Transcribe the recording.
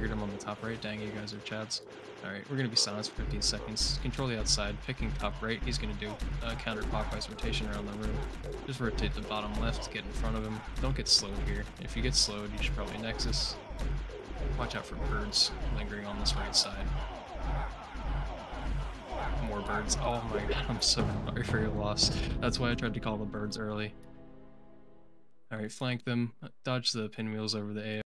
triggered him on the top right. Dang, you guys are chads. Alright, we're gonna be silenced for 15 seconds. Control the outside, picking top right. He's gonna do counterclockwise rotation around the room. Just rotate the bottom left, get in front of him. Don't get slowed here. If you get slowed, you should probably Nexus. Watch out for birds lingering on this right side. More birds. Oh my god, I'm so sorry for your loss. That's why I tried to call the birds early. Alright, flank them. Dodge the pinwheels over the AO.